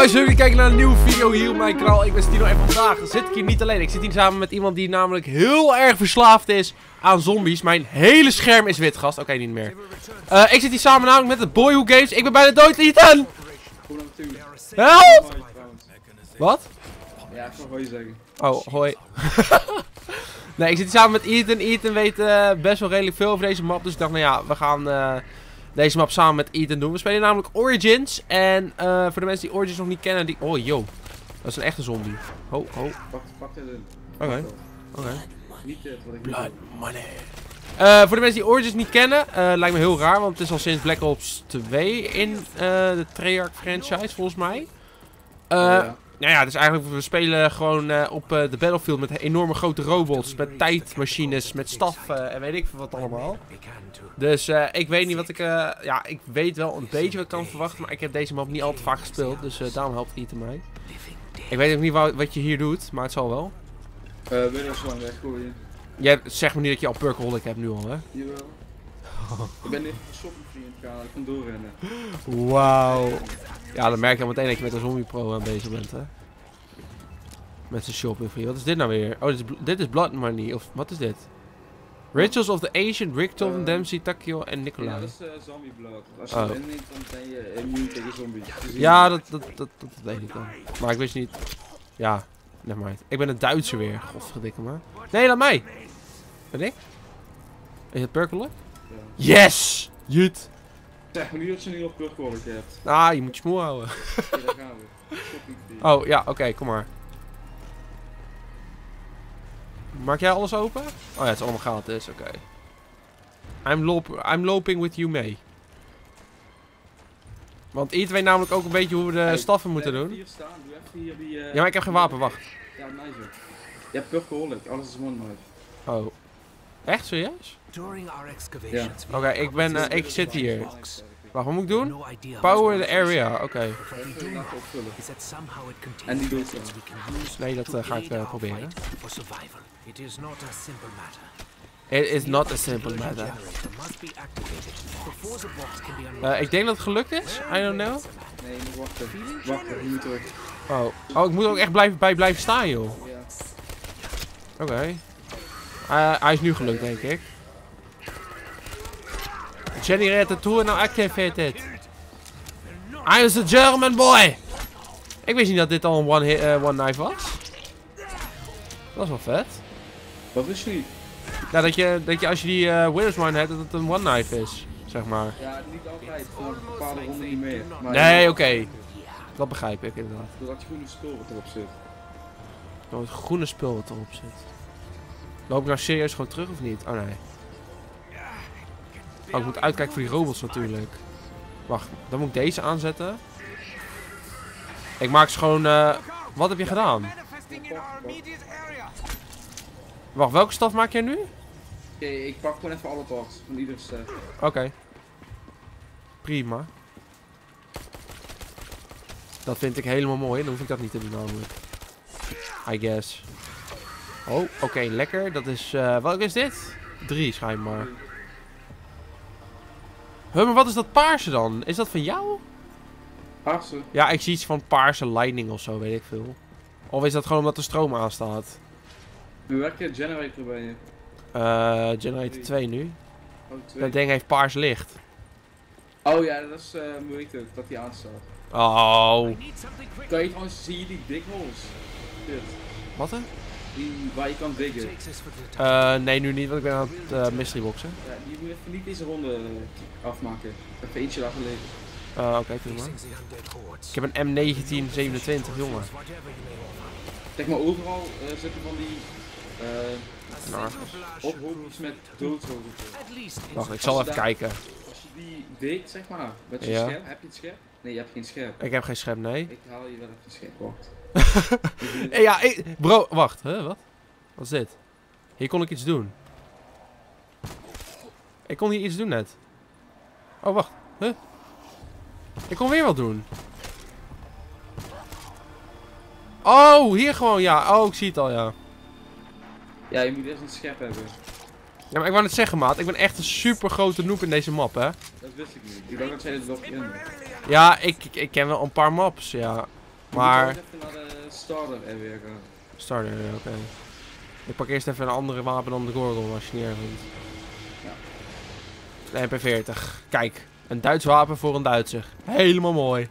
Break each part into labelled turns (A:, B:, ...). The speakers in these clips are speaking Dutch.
A: guys, jullie kijken naar een nieuwe video hier op mijn kanaal. Ik ben Stino en vandaag zit ik hier niet alleen. Ik zit hier samen met iemand die namelijk heel erg verslaafd is aan zombies. Mijn hele scherm is wit, gast. Oké, niet meer. Ik zit hier samen namelijk met de Boyhood Games. Ik ben bijna dood, Ethan! Help! Wat?
B: Ja, ik zal hoi zeggen.
A: Oh, hoi. Nee, ik zit hier samen met Ethan. Ethan weet best wel redelijk veel over deze map. Dus ik dacht, nou ja, we gaan deze map samen met Ethan doen. We spelen namelijk Origins. En voor de mensen die Origins nog niet kennen, die... Oh, yo. Dat is een echte zombie. Ho, ho.
B: Pak dit in.
A: Oké.
B: Niet wat ik
A: Blood money. Voor de mensen die Origins niet kennen, lijkt me heel raar. Want het is al sinds Black Ops 2 in de Treyarch franchise, volgens mij. Nou ja, dus eigenlijk, we spelen gewoon op de battlefield met enorme grote robots, met tijdmachines, met staf en weet ik veel wat allemaal. Dus ik weet niet wat ik, ja, ik weet wel een beetje wat ik kan verwachten, maar ik heb deze map niet al te vaak gespeeld, dus daarom helpt Ethan mij. Ik weet ook niet wat je hier doet, maar het zal wel.
B: Wil je zo lang weggooien?
A: Jij zegt me niet dat je al Perkaholic hebt nu al, hè?
B: Jawel. Ik ben even een shopping vriend gaan, ik kan doorrennen.
A: Wauw. Ja, dan merk je al meteen dat je met een zombie pro aan bezig bent, hè? Met zijn shopping vriend. Wat is dit nou weer? Oh, dit is Blood Money. Of wat is dit? Rituals of the Ancient, Rickton, Dempsey, Takio en Nikolai.
B: Ja, dat is zombie blood. Als je het inneemt, dan ben je immuun tegen zombies.
A: Ja, dat weet ik dan. Maar ik wist niet... Ja, nevermind. Ik ben een Duitser weer. Godverdikke maar. Nee, laat mij. Ben ik? Is het Perkaholic? Ja. Yes! Jut!
B: Zeg maar niet dat je nu op Perkaholic hebt.
A: Ah, je moet je smoel houden.
B: Ja, daar gaan we. Shopping vriend.
A: Oh, ja, oké, kom maar. Maak jij alles open? Oh ja, het is allemaal gratis, oké. I'm loping with you mee. Want Ethan weet namelijk ook een beetje hoe we de staffen moeten doen.
B: Hier staan. Doe even hier die,
A: Ja, maar ik heb geen wapen, wacht.
B: Ja, nice. Je hebt Perkaholic, alles is one knife.
A: Oh. Echt, serieus?
B: Ja.
A: Oké, ik zit hier. Wacht, wat moet ik doen? Power the area, oké.
B: En die doet het.
A: Nee, dat ga ik proberen.
C: It is not a simple matter.
A: It is not a simple matter. Ik denk dat het gelukt is. I don't know.
B: Nee, je moet wachten. Wachten, je moet terug.
A: Oh, ik moet ook echt blijven staan, joh.
B: Ja.
A: Oké. Hij is nu gelukt, denk ik. Generate the tool now activated. I was a German boy. Ik wist niet dat dit al een one knife was. Dat is wel vet.
B: Wat is die?
A: Ja, dat je als je die Winner's Mine hebt, dat het een one knife is, zeg maar.
B: Ja, niet altijd. Voor een bepaalde ronde niet meer. Maar
A: Nee, oké. Dat begrijp ik inderdaad.
B: doordat je groene spul wat erop zit.
A: Oh, het groene spul wat erop zit. Loop ik nou serieus gewoon terug of niet? Oh nee. Oh, ik moet uitkijken voor die robots natuurlijk. Wacht, dan moet ik deze aanzetten. Ik maak ze gewoon... Wat heb je gedaan? Wacht, welke staf maak jij nu?
B: Oké, ik pak gewoon even alle parts van iedere stad.
A: Oké. Prima. Dat vind ik helemaal mooi. Dan hoef ik dat niet te doen namelijk. I guess. Oh, oké, lekker. Dat is... welke is dit? 3 schijnbaar. Maar wat is dat paarse dan? Is dat van jou?
B: Paarse?
A: Ja, ik zie iets van paarse lightning of zo, weet ik veel. Of is dat gewoon omdat de stroom aanstaat?
B: Welke generator ben je?
A: Generator 2 nu.
B: Oh, 2.
A: Dat ding heeft paars licht.
B: Oh ja, dat is hoe heet het, dat die aanstaat.
A: Oh.
B: Kan je trouwens, zie je die dig holes? Dit.
A: Wat hè?
B: Die waar je kan diggen.
A: Nee, nu niet, want ik ben aan het mystery boxen.
B: Ja, die moet even niet deze ronde afmaken. Even eentje laten liggen.
A: Oké, prima. Ik heb een M1927, jongen.
B: Zeg maar, overal zitten van die ophopjes met doodzogen.
A: Wacht, ik zal even kijken.
B: Als je die dikt, zeg maar, met je
A: Ja.
B: scherp, heb je het scherp? Nee, je hebt geen scherp.
A: Ik heb geen schep, nee.
B: Ik haal je wel even scherp, wacht.
A: Ja, bro, wacht, hè, wat? Wat is dit? Hier kon ik iets doen. Ik kon hier iets doen net. Oh, wacht, huh? Ik kon weer wat doen. Oh, hier gewoon, ja. Oh, ik zie het al, ja.
B: Ja, je moet eerst een scherp hebben.
A: Ja, maar ik wou net zeggen, maat. Ik ben echt een super grote noob in deze map, hè.
B: Dat wist ik niet. Ik dacht dat zij dit wel kennen.
A: Ja, ik ken wel een paar maps, ja. Maar...
B: Ik moet even naar de starter area gaan.
A: Starter, ja, oké. Ik pak eerst even een andere wapen dan de Gorgon, als je niet erg vindt.
B: Ja.
A: De MP40. Kijk, een Duits wapen voor een Duitser. Helemaal mooi.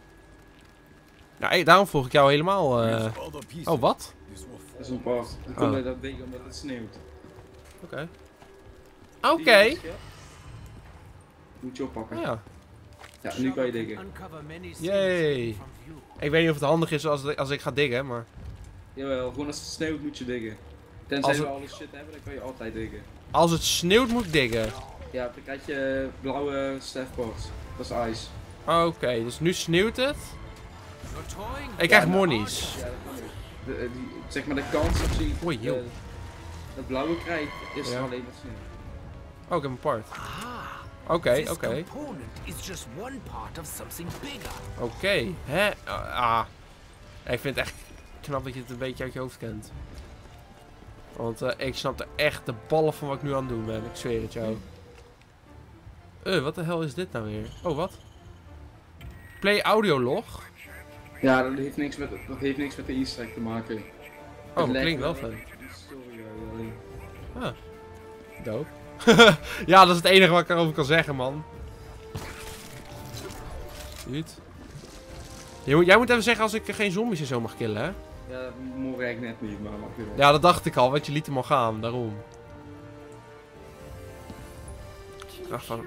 A: Nou, daarom vroeg ik jou helemaal... Oh, wat?
B: Dat is een paard. Dan komt bij dat ding omdat het sneeuwt.
A: Oké.
B: Zie
A: Oké.
B: je dat, ja? Moet je oppakken.
A: Oh, ja.
B: Ja, nu kan je diggen.
A: Yay. Ik weet niet of het handig is als ik ga diggen, maar...
B: Jawel, gewoon als het sneeuwt moet je diggen. Tenzij
A: Als
B: we
A: het-
B: alles shit hebben, dan kan je altijd diggen.
A: Als het sneeuwt moet ik diggen.
B: Ja, dan krijg je blauwe staffboards. Dat is ijs.
A: Oké, dus nu sneeuwt het. Ik krijg monies.
B: Ja, dat kan ook. Zeg maar de kans dat je
A: Oei, joh.
B: het blauwe krijgt, is
A: Ja.
B: alleen maar sneeuw.
A: Oh, ik heb een part.
C: Ah,
A: Oké,
C: this
A: oké.
C: component is just one part of something bigger.
A: Oké, hè? Ik vind het echt knap dat je het een beetje uit je hoofd kent. Want ik snap er echt de ballen van wat ik nu aan het doen ben. Ik zweer het jou. Wat de hel is dit nou weer? Oh, wat? Play audiolog?
B: Ja, dat heeft niks met de easter egg te maken.
A: Oh,
B: Het
A: dat
B: lijkt
A: klinkt wel fun.
B: die story alleen.
A: Ah, dope. Ja, dat is het enige wat ik erover kan zeggen, man. Goed. Jij moet even zeggen als ik geen zombies en zo mag killen, hè?
B: Ja, dat mogen eigenlijk net niet, maar mag je wel.
A: Ja, dat dacht ik al, want je liet hem al gaan, daarom. Ach, van...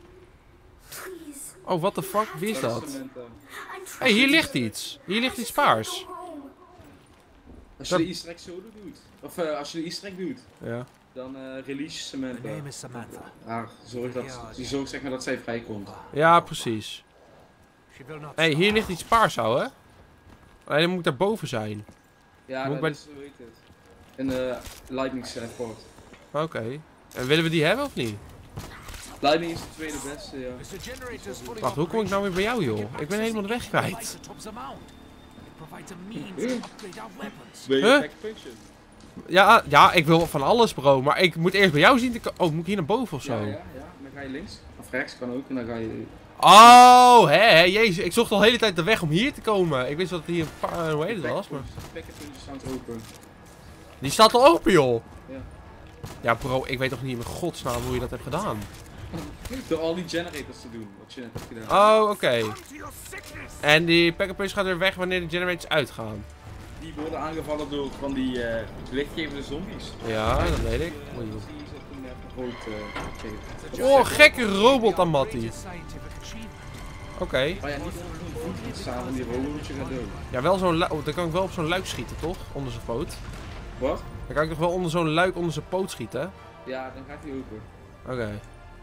A: Oh, what the fuck? Wie is dat?
B: Samantha.
A: Hé, hier ligt iets. Hier ligt iets paars.
B: Als je de easter egg solo doet, of als je de easter egg doet,
A: Ja.
B: dan release je
C: The
B: Samantha.
C: name is Samantha.
B: Ja, zorg zeg maar dat zij vrijkomt.
A: Ja, precies.
C: She will not
A: Hé, hier
C: stop.
A: ligt iets paars, ouwe. Alleen dan moet ik daarboven zijn.
B: Ja,
A: Moet ik
B: dat
A: bij-
B: is, hoe heet het? In de Lightning Port.
A: Oké. En willen we die hebben of niet?
B: Lightning is de tweede beste, ja.
C: Is the generators fully
A: Wacht, hoe kom ik nou weer bij jou, joh?
C: operational?
A: Ik ben helemaal de weg kwijt.
C: Isotopes amount. It provides a means to upgrade our weapons.
B: Ben je
A: Huh?
B: back function?
A: Ja, ik wil van alles, bro. Maar ik moet eerst bij jou zien te komen. Oh, moet ik hier naar boven of zo?
B: Ja. Dan ga je links. Of rechts kan ook en dan ga je...
A: Oh, hè, jezus. Ik zocht al de hele tijd de weg om hier te komen. Ik wist dat het hier een paar... Hoe heet het was, maar...
B: Pekkenpuntjes staan open.
A: Die staat al open, joh.
B: Ja.
A: Ja, bro, ik weet toch niet in godsnaam hoe je dat hebt gedaan.
B: Door al die generators te doen, wat je net hebt gedaan.
A: Oh, oké. En die pack-up-punch gaat weer weg wanneer de generators uitgaan.
B: Die worden aangevallen door van die lichtgevende zombies.
A: Ja, dat weet ik. Oei,
B: Die
A: joh.
B: is dat toen even rood gegeven.
A: Oh, gekke robot aan Mattie. Oké.
B: Maar ja, niet gewoon voet staan van die robot moet je gaan doen.
A: Ja, wel zo'n dan kan ik wel op zo'n luik schieten, toch? Onder zijn poot.
B: Wat?
A: Dan kan ik toch wel onder zo'n luik onder zijn poot schieten?
B: Ja, dan gaat hij open.
A: Oké.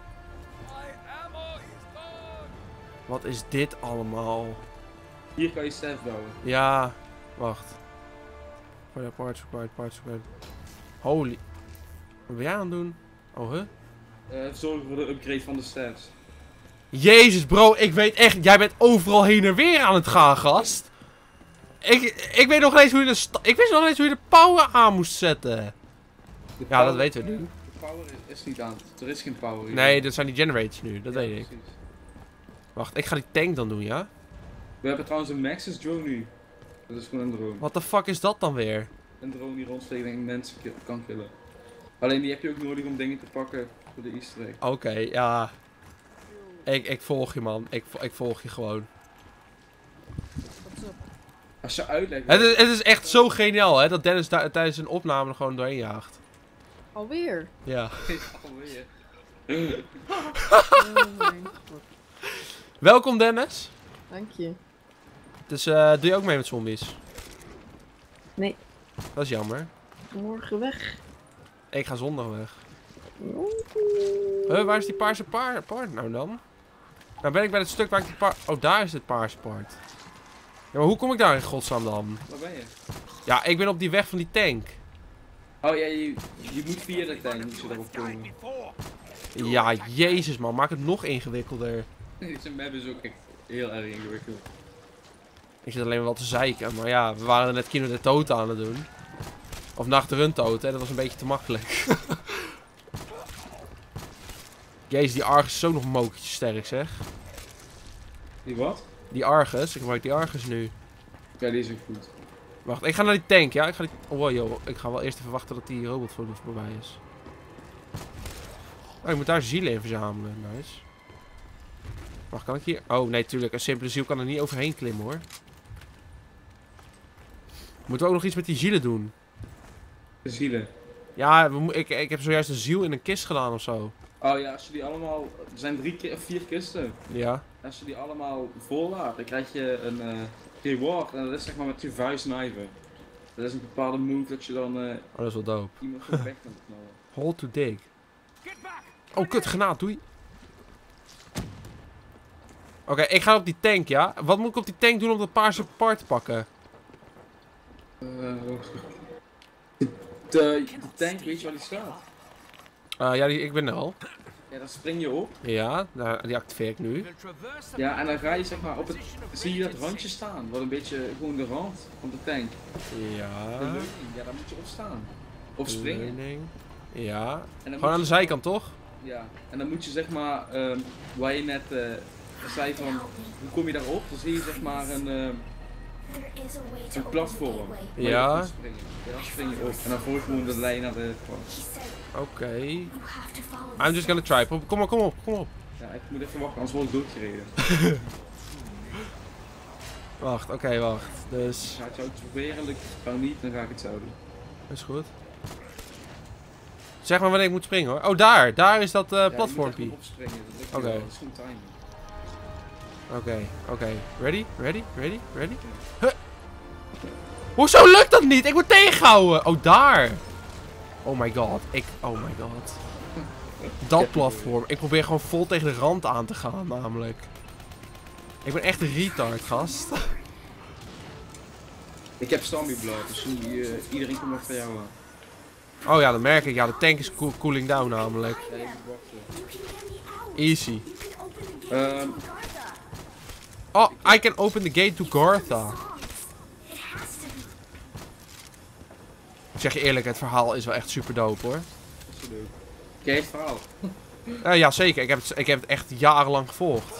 A: Wat is dit allemaal?
B: Hier kan je staff bouwen.
A: Ja, wacht. Parts required. Holy. Wat ben jij aan het doen? Oh, huh?
B: Zorgen voor de upgrade van de staffs.
A: Jezus, bro, ik weet echt, jij bent overal heen en weer aan het gaan, gast. Ik weet nog eens hoe je ik wist nog eens hoe je de power aan moest zetten.
B: De
A: Ja, dat weten we nu.
B: De power is niet aan. Er is geen power hier.
A: Nee, dat zijn die generators nu, dat
B: Ja,
A: weet ik.
B: precies.
A: Wacht, ik ga die tank dan doen, ja?
B: We hebben trouwens een Maxis drone nu. Dat is gewoon een drone.
A: Wat de fuck is dat dan weer?
B: Een drone die rondvliegt en mensen kan killen. Alleen die heb je ook nodig om dingen te pakken voor de easter egg.
A: Oké, ja. Ik volg je, man. Ik volg je gewoon.
B: Als je uitlegt...
A: Het is echt zo geniaal, hè, dat Dennis tijdens een opname er gewoon doorheen jaagt.
D: Alweer?
A: Ja.
B: Alweer.
D: Oh mijn god.
A: Welkom, Dennis.
D: Dank je.
A: Dus doe je ook mee met zombies?
D: Nee.
A: Dat is jammer.
D: Morgen weg.
A: Ik ga zondag weg.
D: Oeh.
A: Waar is die paarse paard nou dan? Nou ben ik bij het stuk waar ik die paard... Oh, daar is het paarse paard. Ja, maar hoe kom ik daar in godsnaam dan?
B: Waar ben je?
A: Ja, ik ben op die weg van die tank.
B: Oh ja, je moet via de tank moet je daarop komen.
A: Ja, jezus man, maak het nog ingewikkelder.
B: Deze map is ook echt heel erg ingewikkeld.
A: Ik zit alleen maar wel te zeiken, maar ja, we waren net Kino de Toten aan het doen. Of Nacht de Run Toten, dat was een beetje te makkelijk. Jezus, die Argus is ook nog een mokertje sterk, zeg.
B: Die wat?
A: Die Argus, ik gebruik die Argus nu.
B: Ja, die is ook goed.
A: Wacht, ik ga naar die tank, ja? Oh, joh. Ik ga wel eerst even wachten dat die robot voorbij is. Oh, ik moet daar zielen in verzamelen. Nice. Wacht, kan ik hier... Oh, nee, tuurlijk. Een simpele ziel kan er niet overheen klimmen, hoor. Moeten we ook nog iets met die zielen doen?
B: De zielen.
A: Ja, ik heb zojuist een ziel in een kist gedaan of zo.
B: Oh ja, als je die allemaal... Er zijn 4 kisten.
A: Ja.
B: Als je die allemaal voorlaat, dan krijg je een reward. En dat is zeg maar met je vuistnijven. Dat is een bepaalde move dat je dan
A: Oh, dat is wel dope.
B: iemand van weg kan knallen.
A: Hold to dig. Oh, kut, granaat, doei. Oké, ik ga op die tank, ja? Wat moet ik op die tank doen om dat paarse part te pakken?
B: De tank, weet je waar die staat?
A: Ja, ik ben er al.
B: Ja, dan spring je op.
A: Ja, die activeer ik nu.
B: Ja, en dan ga je zeg maar op het... Zie je dat randje staan? Wat een beetje gewoon de rand van de tank.
A: Ja.
B: De leuning, ja, daar moet je op staan. Of springen.
A: Leuning. Ja.
B: En dan
A: Gewoon
B: moet
A: aan de
B: je-
A: zijkant, toch?
B: Ja, en dan moet je zeg maar, waar je net zei van, hoe kom je daarop? Dan zie je zeg maar een platform. waar je
A: Ja.
B: op kunt springen. Ja, dan spring je op. En dan volg je gewoon de lijn naar de kant.
A: Oké. I'm just gonna try. Kom maar, kom op.
B: Ja, ik moet even wachten, anders word ik doodgereden.
A: Wacht, oké, wacht. Dus,
B: Ga ik zo proberen, lukt het gewoon niet, dan ga ik het zo doen.
A: is goed. Zeg maar wanneer ik moet springen, hoor. Oh, daar is dat platformpje.
B: Ja, opspringen, dat lukt
A: Oké.
B: wel. Dat is goed timing.
A: Oké. Ready? Huh. Hoezo lukt dat niet? Ik moet tegenhouden. Oh, daar. Oh my god. Dat platform. Ik probeer gewoon vol tegen de rand aan te gaan, namelijk. Ik ben echt een retard, gast.
B: Ik heb Zombie Blood, dus iedereen komt nog van jou aan.
A: Oh ja, dat merk ik. Ja, de tank is cooling down, namelijk.
B: Ja, je moet wachten.
A: Easy.
B: Ehm,
A: Oh, I can open the gate to Gartha. Ik zeg je eerlijk, het verhaal is wel echt super dope, hoor.
B: wat is er leuk? Ken je het verhaal?
A: Ja, zeker. Ik heb het echt jarenlang gevolgd.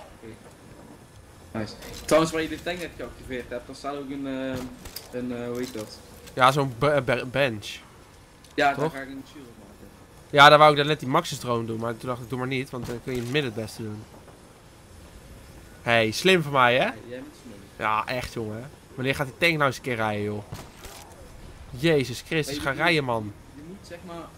B: Nice. Trouwens, waar je de tank net geactiveerd hebt, daar staat ook hoe heet dat?
A: Ja, zo'n bench.
B: Ja,
A: Toch?
B: daar ga ik een shield maken.
A: Ja, daar wou ik dan net die Maxis drone doen, maar toen dacht ik, doe maar niet, want dan kun je in het midden het beste doen. Hey, slim van mij, hè?
B: Ja, jij bent snel.
A: Ja, echt, jongen. Wanneer gaat die tank nou eens een keer rijden, joh? Jezus Christus, ga rijden, man.
B: Je moet zeg maar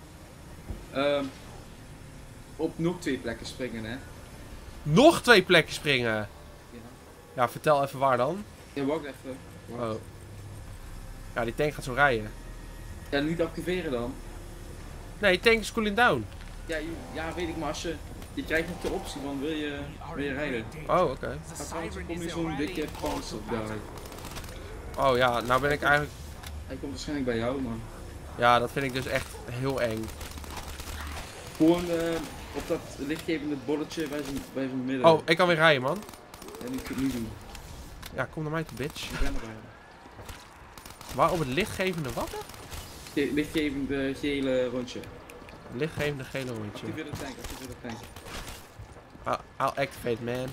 B: op nog 2 plekken springen, hè?
A: Nog 2 plekken springen.
B: Ja.
A: Ja, vertel even waar dan.
B: Ja, wacht even. Wacht.
A: Oh. Ja, die tank gaat zo rijden.
B: Ja, niet activeren dan.
A: Nee, die tank is cooling down.
B: Ja, ja, weet ik, maar als je krijgt nog de optie van wil je rijden.
A: Oh, oké.
B: Maar trouwens, er komt nu zo'n dikke panzer daar.
A: Oh ja, nou ben ik eigenlijk...
B: Hij komt waarschijnlijk bij jou, man.
A: Ja, dat vind ik dus echt heel eng.
B: Gewoon op dat lichtgevende bolletje bij zijn midden.
A: Oh, ik kan weer rijden, man.
B: Ja, die kun je niet doen.
A: Ja, kom naar mij toe, bitch.
B: Ik ben erbij.
A: Waar op het lichtgevende wat?
B: Lichtgevende gele rondje.
A: Lichtgevende gele rondje.
B: Activeer de tank, activeer de tank.
A: I'll activate, man.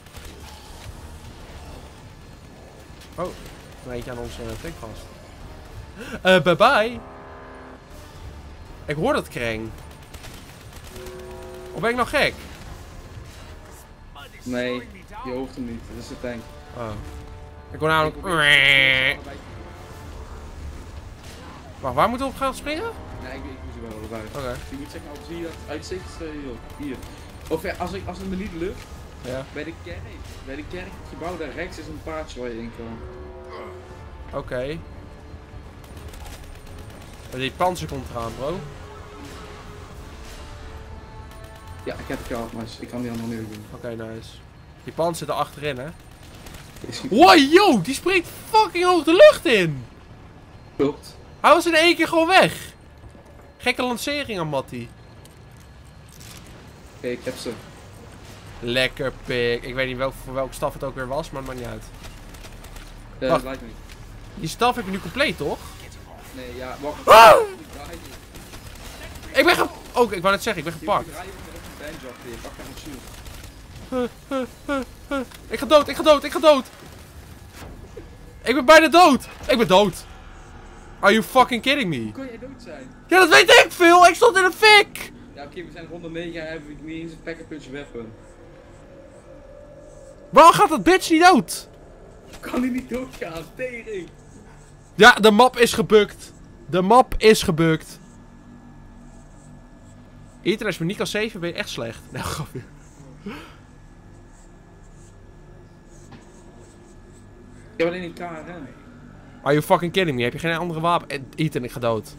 A: Oh, er eentje aan onze tank vast. Bye bye. Ik hoor dat kreng. Of ben ik nou gek?
B: Nee, je hoeft hem niet, dat is de tank.
A: Oh. Ik hoor namelijk... Wacht, waar moeten we op gaan springen?
B: Nee, ik moet ze wel erbij.
A: Oké.
B: Je moet zeggen, zie je dat uitzicht? Hier. Of ja, als het me niet lukt,
A: Ja.
B: bij de kerk, het gebouw daar rechts is een paardje waar je in kan.
A: Oké. Die panzer komt eraan, bro.
B: Ja, ik heb het gehad, maar ik kan die allemaal nu doen.
A: Oké, nice. Die panzer zit er achterin, hè?
B: Is goed.
A: Wow, yo! Die springt fucking hoog de lucht in!
B: Klopt.
A: Hij was in één keer gewoon weg. Gekke lancering aan Matty.
B: Oké, ik heb ze.
A: Lekker pik. Ik weet niet voor welke staf het ook weer was, maar het maakt niet uit. Wacht.
B: Lijkt me niet.
A: Die staf heb je nu compleet, toch?
B: Nee, ja, wacht.
A: Ah! Ik ben Oh, ik wou net zeggen, ik ben gepakt.
B: Je moet draaien op een bench achter je, pak daar een shield.
A: Ik ga dood, ik ga dood, ik ga dood! Ik ben bijna dood. Ik ben dood. Are you fucking kidding me?
B: Hoe kan jij dood zijn?
A: Ja, dat weet ik veel. Ik stond in een fik.
B: Ja, oké, we zijn ronde 9 en hebben we niet eens een pack-a-punch weapon.
A: Waarom gaat dat bitch niet dood?
B: Kan hij niet doodgaan? Tering!
A: Ja, de map is gebukt. De map is gebukt. Ethan, als je me niet kan saven, ben je echt slecht. Nee, grapje.
B: Ik heb alleen een KRM.
A: Are you fucking kidding me? Heb je geen andere wapen? Ethan, ik ga dood.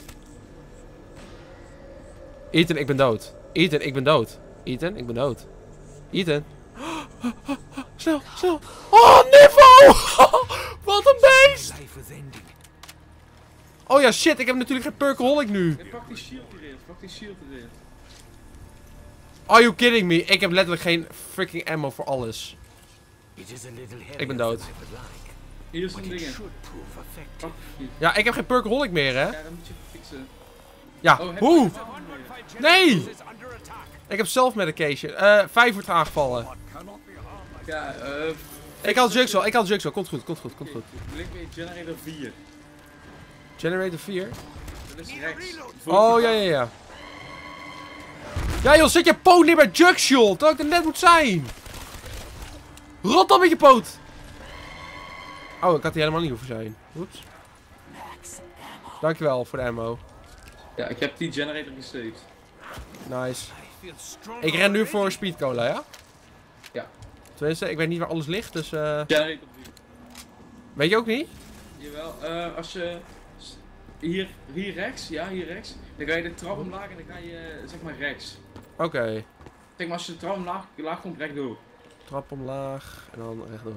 A: Ethan, ik ben dood. Ethan, ik ben dood. Ethan, ik ben dood. Ethan. Snel, snel. Oh, Nivo! Wat een beest!
C: Life is ending.
A: Oh ja, shit, ik heb natuurlijk geen perkaholic nu.
B: Hey, pak die shield erin, pak die shield erin.
A: Are you kidding me? Ik heb letterlijk geen freaking ammo voor alles.
C: It is a little heavier
A: Ik ben dood.
C: than I would like,
B: Hier is
C: but
B: een
C: it
B: ding.
C: should prove effective.
B: Pak die.
A: Ja, ik heb geen perkaholic meer, hè?
B: Ja, dan moet je even fixen.
A: Ja,
B: Oh, heb
A: hoe?
B: je-
A: Nee!
C: Is under attack.
A: Ik heb self-medication. 5 wordt aangevallen.
B: Ja,
A: Ik haal drugs wel, ik haal drugs wel. Komt goed, komt goed, komt goed.
B: link bij generator 4.
A: Generator 4.
B: Dat is rechts.
A: Oh, ja, ja, ja. Ja joh, zet je poot neer bij Jugshot, dat ik er net moet zijn. Rot dan met je poot. Oh, ik had hier helemaal niet hoeven zijn. Oeps. Dankjewel voor de ammo.
B: Ja, ik heb die generator gesaved.
A: Nice.
C: I feel stronger
A: Ik ren nu voor
C: already.
A: speed cola, ja?
B: Ja.
A: Tenminste, ik weet niet waar alles ligt, dus
B: Generator 4.
A: weet je ook niet?
B: Jawel, als je hier rechts, ja, hier rechts, dan ga je de trap omlaag en dan ga je zeg maar rechts.
A: Oké.
B: Zeg maar als je de trap omlaag komt, rechtdoor.
A: Trap omlaag en dan rechtdoor.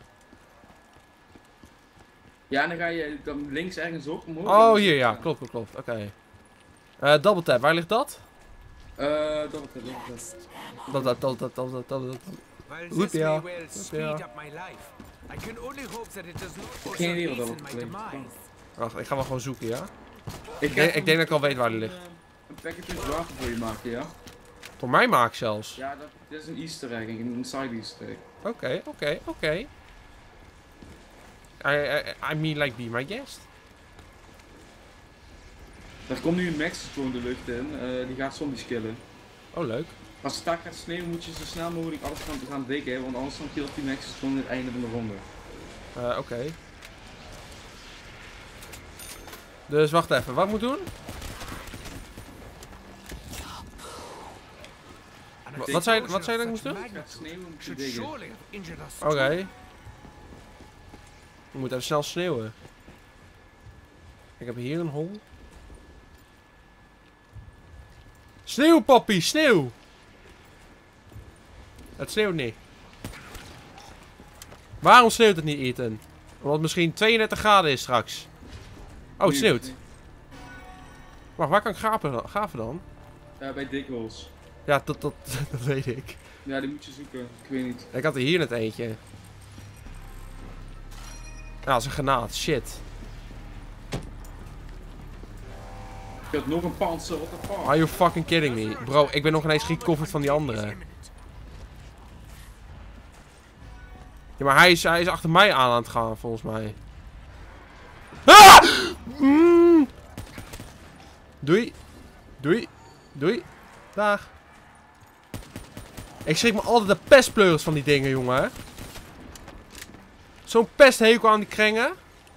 B: Ja, en dan ga je dan links ergens op omhoog.
A: Oh, hier, ja. Klopt, klopt, klopt. Oké. Double tap, waar ligt dat? Dat.
C: While
A: Goed,
C: this
A: ja.
C: may well
A: Goed,
C: speed
A: ja.
C: up my life, I can only hope that it does not
B: Geen idee
C: also
B: wat dat
C: hasten my
B: betekent.
C: demise.
A: Wacht, ik ga wel gewoon zoeken, ja?
B: Ik
A: denk dat ik al weet waar die ligt.
B: Een package water voor je maken, ja?
A: Voor mij maak ik zelfs.
B: Ja, dat is een easter egg, een side easter egg.
A: Oké. I mean like be my guest.
B: Er komt nu een Maxitron de lucht in, die gaat zombies killen.
A: Oh, leuk.
B: Als het daar gaat sneeuwen moet je zo snel mogelijk alles gaan dekken, want anders dan killt die Maxitron in het einde van de ronde.
A: Oké. Dus wacht even, wat ik moet doen?
C: And a
A: Wat zei
C: explosion
A: dat ik
C: of
A: moest
C: such
A: doen?
B: Het gaat
C: magnitude
B: sneeuwen moet je
C: should
B: diggen.
C: surely have injured us
A: Oké.
C: too.
A: We moeten even snel sneeuwen. Ik heb hier een hol. Sneeuw, papi, sneeuw! Het sneeuwt niet. Waarom sneeuwt het niet, Ethan? Omdat het misschien 32 graden is straks. Oh, het sneeuwt. Wacht, waar kan ik gaven dan?
B: Bij Dickholes.
A: Ja, dat weet ik.
B: Ja, die moet je zoeken. Ik weet niet.
A: Ik had er hier net eentje. Ja, dat is een granaat. Shit.
B: Je had nog een panzer, what the fuck?
A: Are you fucking kidding me? Bro, ik ben nog ineens gecoverd van die andere. Ja, maar hij is achter mij aan het gaan, volgens mij. Ah! Mm. Doei. Doei. Dag. Ik schrik me altijd de pestpleurs van die dingen, jongen. Zo'n pesthekel aan die krengen.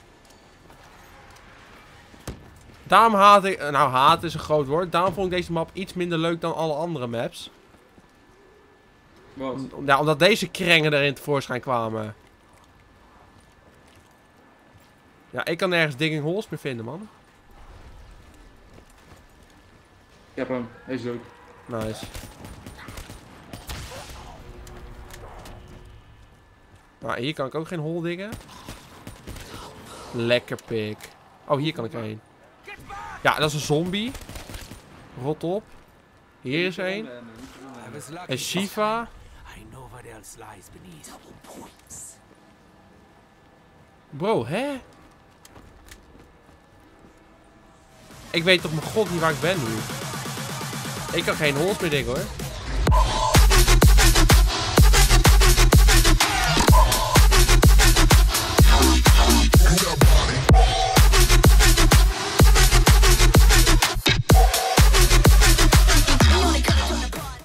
A: Daarom haat ik... Nou, haat is een groot woord. Daarom vond ik deze map iets minder leuk dan alle andere maps.
B: Wat?
A: Ja, omdat deze krengen erin tevoorschijn kwamen. Ja, ik kan nergens digging holes meer vinden, man.
B: Ik heb hem, hij is leuk.
A: Nice. Nou, hier kan ik ook geen hol diggen. Lekker pik. Oh, hier kan ik heen. Ja, dat is een zombie. Rot op. Hier is een.
C: I was lucky
A: Een Shiva.
C: I know what else lies beneath.
A: Bro, hè? Ik weet toch mijn god niet waar ik ben nu. Ik kan geen holes meer diggen, hoor.